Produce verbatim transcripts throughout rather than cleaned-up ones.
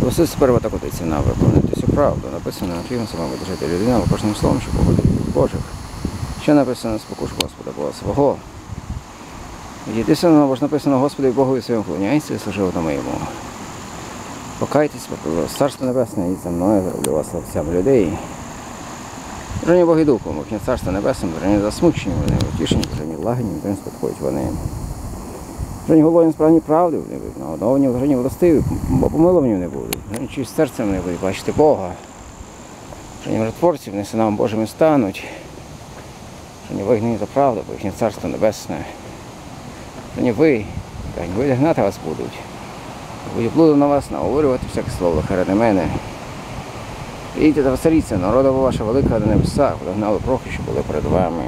Ось сперва так котиться на виконати всю правду. Написано, потрібно самому держати людина, кожним словом, що погодить від Божих. Що написано, спокуш Господа Бога свого. Відійди сильно, бо ж написано, Господи, Богові своєму вклоняйся і служи одному йому. Покайтесь, Царство Небесне, і за мною зроблю вас ловцями людей. Броні Боги Духом, мовчне Царство Небесне, броні засмучені вони, утішені, броні лагідні, броні сподходять вони. Броні голодні справні правди, вони будуть нагодовані, броні властиві, бо помиловані не будуть. Броні чиїсь серцем не будуть бачити Бога. Броні миротворці, вони синами Божими стануть. Броні вигнані за правду, бо їхнє Царство Небесне. Броні ви, ви гнати вас будуть. Будуть блудом на вас наговорювати всяке слово лихе ради мене. Ідіть та веселіться, народова ваша велика на небесах, куди гнали прохи, що були перед вами.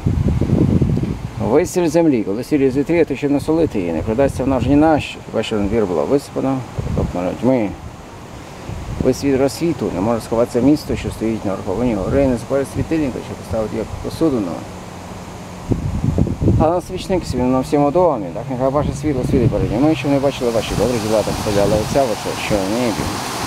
Ви сіль землі, коли сіль зітріє, то ще не солити її, не придасться вона вже ні на що, хіба що надвір була висипана, потоптана людьми. Ви світ розсвіту, не може сховатися місто, що стоїть на верховині гори, не запалить світильника, що поставить як посудину. А на свічник свій на всьому домі, так нехай ваше світло світить перед ними, щоб не бачили ваші добрі діла, так вставляли Отця ваше, що в небі.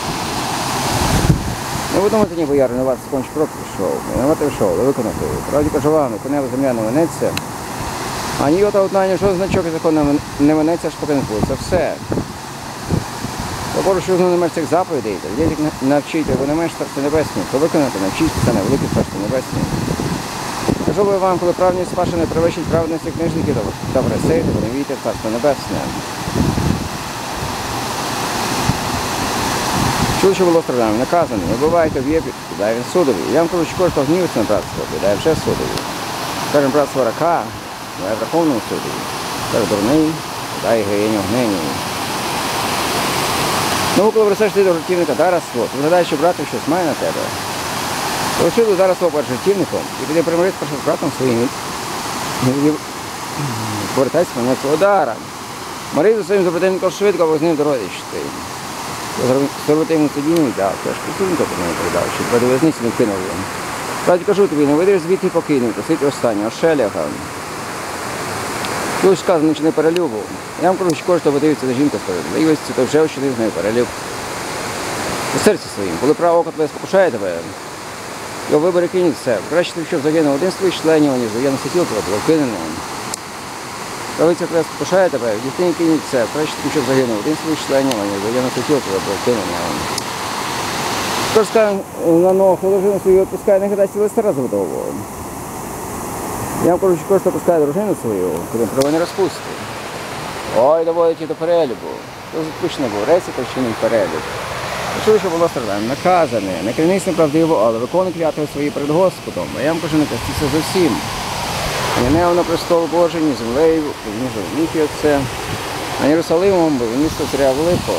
Не ви думаєте, ніби я ренувати сконч крок пішов, ренувати пішов, але виконати. Правді кажу вам, коли небо земля не минеться, а ні ота одна, ні жоден значок і закон не минеться, аж поки не буде. Це все. Побору, що не маєш цих заповідей, та дітей навчити, або не маєш Царство Небесне, то виконати, навчити, це не велике Царство Небесне. Кажу би вам, коли праведність ваша не перевищить праведності книжників та фарисеїв, то не війте в Царство Небесне. Чули, що було страждано, наказано, не бувайте в єпі, піддай він судові. Я вам кажу, що кожного гнівиться на братство, піддай вже судові. Скажем, братство рака, піддай Верховному судові. Скажем, дурний, піддай геєню гнені. Ну, коли врисаєш ти до жартівника дараство, ти вгадаєш, що брат щось має на тебе. Поручи до дараство перед жартівником і піди примирись першим з братом своїм. Повертайся мене свого дара. Марий за своїм забратинником швидко, бо з ним дорозі йшти. Зробити йому тоді не дав, теж культурника по мене передав, щоб до в'язниці не кинув його. Справді кажу тобі, не видиш звідти покинув, то світ останнього, шеляга. Тут сказано, чи не перелюбу. Я вам кажу, що кожен, хто подивиться на жінку справедливості, то вже вчинив з нею перелюб. У серці своїм, коли право око тебе спокушає тебе, його вибори кинуть все. Краще ти, щоб загинув один з твоїх членів, ніж загинув сиділ тебе, було вкинено. Правиця тебе спокушає тебе, в дітині кинуть все. Краще ти, щоб загинув один з твоїх членів, ніж загинув сиділ тебе, було вкинено. Тож скажемо на ногу, дружину свою відпускає, не гадай сіли стара забудову. Я вам кажу, що кожен опускає дружину свою, коли право не розпустить. Ой, доводить її до перелюбу. Це запущено був, рейці причинив перелюб. Чули, що було страждане, наказане, не клянись неправдиво, але виконуй клятви свої перед Господом. А я вам кажу, не кастіться за всім. Ні небо на престол Божий, ні землею, ні жовніки Отце, а Єрусалимом був місто царя Великого.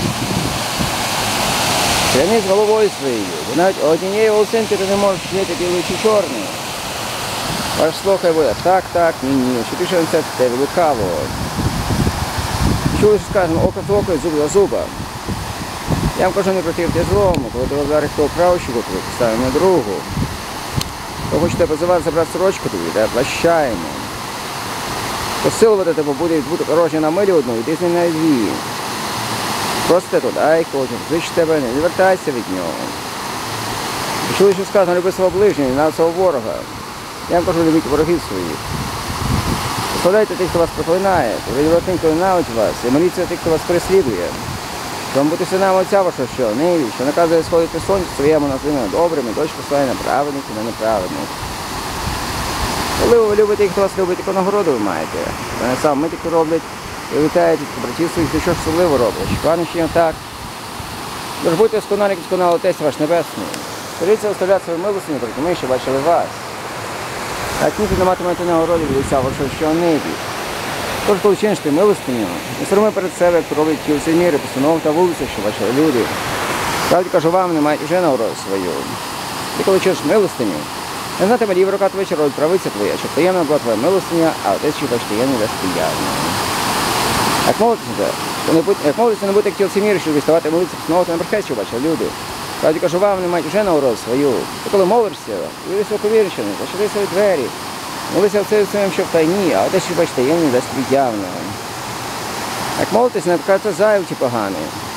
Клянись головою своєю, бо навіть однієї волосинки ти не можеш чинити білий чи чорний. Ваш слухай буде так, так, ні, ні, що ти ще на серці тебе лукавого. Чули, що сказано, око з око і зуб за зуба. Я вам кажу, не противте злому, коли ти вдариш того правщику, то поставив на другу. То хочете позивати забрати сорочку тобі, да, плащаємо. Посилувати тебе буде відбути порожня на милі одну, і ти з ним на дві. Просто тут, ай, хоче, звич тебе, не відвертайся від нього. Чули, що сказано, люби свого ближнього, не свого ворога. Я вам кажу, любіть ворогів своїх. Пославляйте тих, хто вас проклинає, повідомляйте тим, хто ненавидить вас, і моліться тих, хто вас переслідує. Щоб бути синами Отця вашого, що небі, що наказує сходити сонце своєму названню добрими, дощ посилає на праведних і на неправедних. Коли ви любите тих, хто вас любить, яку нагороду ви маєте. Вони сам ми таку роблять, і вітаєте братів своїх, що ж особливо роблять. Пане, що їм так. Тож будьте сконалі, як сконав Отець ваш Небесний. Старіться виставляти свою милостиню перед тими, що бачили вас. А ніхто не матимете нагороди від Отця вашого, що в небі. Тож, коли чиниш ти милостиню, не сороми перед себе, як роблять ті всі міри, постанов та вулицях, що бачили люди. Справді кажу вам, не мають вже нагороду свою. Ти коли чиниш милостиню, не знатиме ліва рука твоя, що робить правиця твоя, щоб таємна була твоя милостиня, а Отець, що бачить таємний, дасть приязно. Як молитися, то не будь, як молитися, не будьте як ті всі міри, щоб виставати молитися, постановити на брехет, що бачили люди. Справді кажу вам, не мають вже нагороду свою. Ти коли молишся, ви високовірчений, зачини свої двері. Молися в цей своєму, що в тайні, а те, що бачите, таємний, дасть тобі явно. Як молитись, не покажете зайвці погані.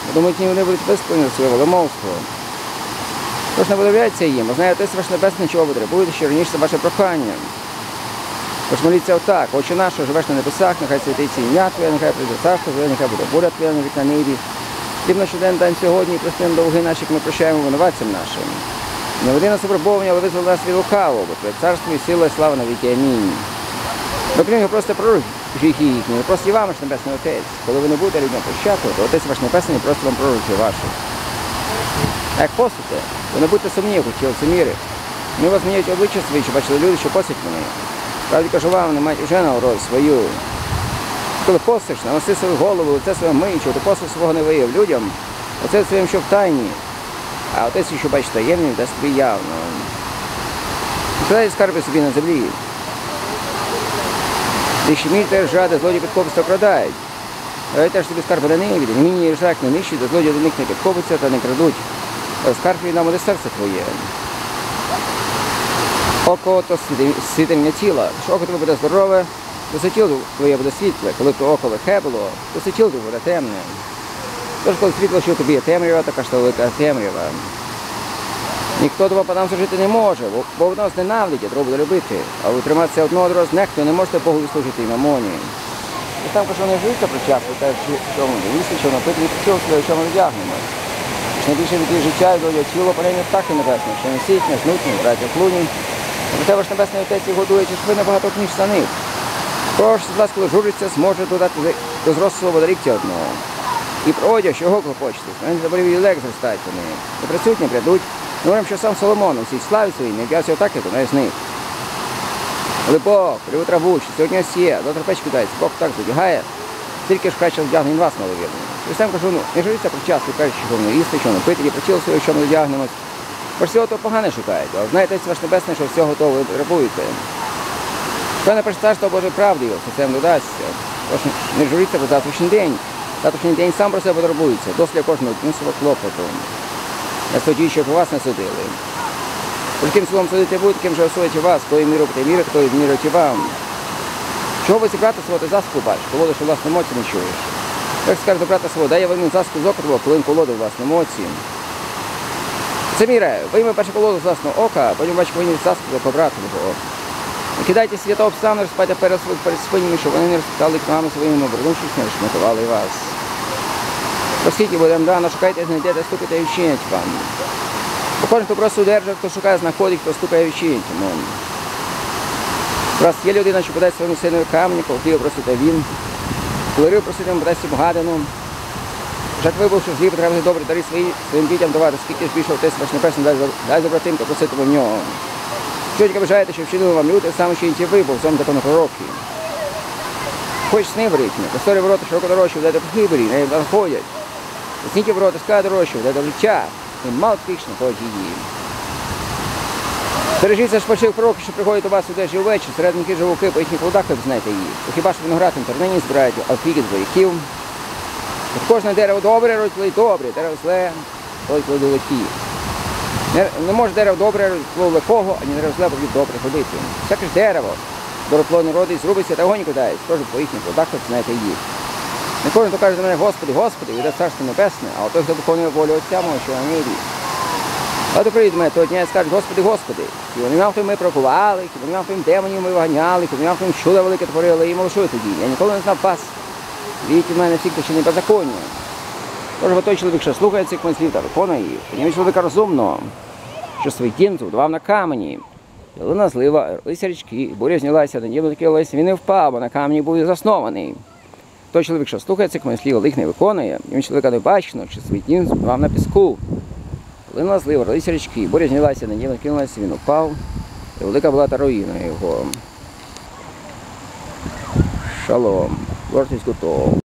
Думають, ні, вони будуть висплені своє воломовство. Тож не подивляється їм, а знає, Отець ваш Небесний, чого ви потребуєте, що раніше це ваше прохання. Тож моліться отак: Отче наш, що живеш на небесах, нехай святиться ім'я Твоє, нехай прийде царство Твоє, нехай буде воля Твоя на вік на небі. Хліб наш щоденний дай сьогодні, і прости нам довги наші, як ми прощаємо винуватцям нашим. Не веди нас у випробування, але визволи нас від лукавого, бо Твоє царство і сила, і слава на віки. Амінь. Окрім його просто про гріхи їхні, не просто і вам, ваш Небесний Отець. Коли ви не будете рідно прощати, то Отець ваш Небесний просто вам пророчі ваші. А як постите, то не будьте сумні, хоч і лицеміри. Вони вас змінюють обличчя свої, що бачили люди, що постять вони. Правді кажу вам, не мають вже на роль свою. Коли постиш, наноси свою голову, лице своє миюче, то посил свого не вияв людям, оце своїм, що в тайні, а Отець, що бачить таємним, дасть тобі явно. Складайте скарби собі на землі. Якщо мірте жади, злодії підкопиться крадають. Але теж собі скарби на небі, не міні ржак не нищить, до злодії до них не підкопиться та не крадуть. Скарб від нам буде серце твоє. Око – то світення тіла. Що око тебе буде здорове, то це тіло твоє буде світле. Коли то око лихе було, то це тіло буде темне. Тож, коли світло, що тобі є темрява, така ж велика темрява. Ніхто два по нам служити не може, бо в нас ненавидять, а другого буде любити. А ви триматися одного другого знехто, не можете Богу служити і мамоні. І там, що не живіться про час, ви кажуть, що ми дивіться, що напити, від цього своє, що ми вдягнемо. Найбільше від життя і доля тіло полення птахи небесні, що не сіть, не жнуть, не браття клуні. Проте ваш Небесний Отець і годує, чи ж ви набагато ніж за них. Тож, з вас, коли журиться, зможе додати до зросту свого дарівця одного. І про одяг, що його клопочетесь, навіть заборів і лек зростають вони. Не працюють, не прядуть. Говоримо, що сам Соломон усій славі своїй не в'явся отак, як одна з них. Але Бог, приву траву, що сьогодні сіє, завтра печ кидається, Бог так задягає, тільки ж краще вдягне він вас маловірно. Христям кажу, ну, не живіться про час, ви кажете, що воно їсти, що воно пити, і про тіло своє, що ми одягнемось. Бо всього того погане шукаєте, а знаєте, ваш Небесний, що всього того ви потребуєте. Певне про царство Боже правди його, все це додасться. Тож не журіться про завтрашній день. Завтрашній день сам про себе потребується, дослід кожного дню свого клопоту. Я сподіваюся, що про вас не судили. Тож ким словом судити будуть, ким же осудять вас, кою міру будете мірити, кою мірить і вам. Чого ви ці брата свого ти заску бачиш, колоди, що власне моці не чуєш? Як скаже до брата свого, дай я вийму заску з окрова, коли він колоди власне моці. Це міре, вийми першу колоду з власного ока, потім бачиш повинні заску за брата мого. Не кидайте святого пса, розпайте перед своїх перед спинями, щоб вони не розпитали кнами своїми, обернувшись, не розшматували вас. Оскільки будемо дано, шукайте, знайдете, стукайте і вчинять вам. Бо кожен, хто просто удержав, хто шукає, знаходить, хто стукає і вчинять йому. Раз є людина, що подасть своєму сину камені, коли хліба просите він, коли рибу просите, йому подасть йому гадину. Жак вибув, що злі потрібно добрі дари свої, своїм дітям давати, скільки ж більше Отець ваш Небесний дай, дай за братимка, проситиме в нього. Що тільки бажаєте, щоб вчинили вам люди, саме вчиніть і ви, бо в цьому закону пророки. Хоч сни беріть, просторі ворота широко дорожчі, де до хлібері, не заходять. Засніті ворота, скай дорожчі, де до життя, і мало тишно ходять її. Бережіться ж фальшивих пророків, що приходять у вас у дежі увечері, середники живуки, по їхніх плодах ви знаєте їх. Хіба ж виноград на тернині збирають, а фіги з вояків. Кожне дерево добре, родить плоди добре, дерево зле, родить плоди лихі. Не, не може дерево добре родить плоду лихого, ані дерево зле буде добре ходити. Всяке ж дерево дороплоне родить, зрубиться та огонь кидають, скажу по їхніх плодах ви знаєте їх. Не кожен, хто каже до мене, Господи, Господи, йде Царство Небесне, а той, хто виконує волю Отця мого, що на небі. А то прийде до мене того дня і скажуть, Господи, Господи, хіба не нам то ми прокували, хіба не нам тим демонів ми виганяли, хіба не нам тим чуда велике творили, і молошую тоді. Я ніколи не знав вас. Віють у мене всі, хто чинить беззаконня. Тож бо той чоловік, що слухає цих моїх слів та виконує їх, подніми чоловіка розумного, що своїх дім збудував на камені. Ялина злива, лися річки, буря знялася, на небо таке лись, він не впав, бо на камені був і заснований. Той чоловік, що слухає цих моїх слів, але їх не виконує, він чоловіка не бачно, що свій дім збудував на піску. Ялина злива, лися річки, буря знялася, на небо кинулася, він упав, і велика була та руїна його. Шалом. Lord is good to all.